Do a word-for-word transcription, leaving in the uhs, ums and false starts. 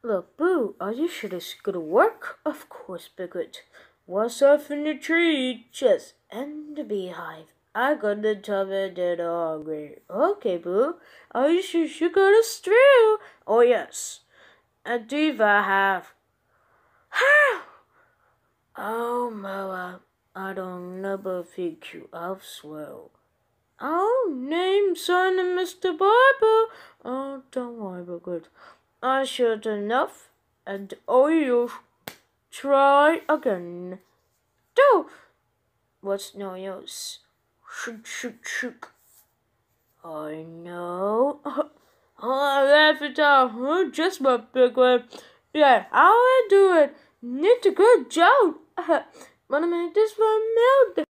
Look, Boo, are you sure this is gonna work? Of course, Piglet. What's up in the tree? Just in the beehive. I got the top of that hungry. Okay, Boo. Are you sure you got us through? Oh, yes. And do I have? Oh, Moa, I don't never think you else will. Oh, name son of Mister Barber. Oh, don't worry about it. I should enough, and oh, you try again. Do. What's no use? Shoot, shoot, shoot. I know. Oh, I laugh it out. Oh, just my big one. Yeah, how I do it. It's a good joke. Wanna make this one milk?